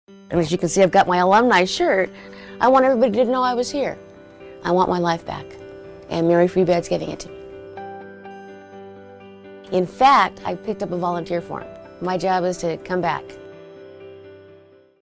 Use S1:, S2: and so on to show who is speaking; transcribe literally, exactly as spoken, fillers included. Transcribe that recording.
S1: And as you can see, I've got my alumni shirt. I want everybody to know I was here. I want my life back. And Mary Free Bed's giving it to me. In fact, I picked up a volunteer form. My job is to come back.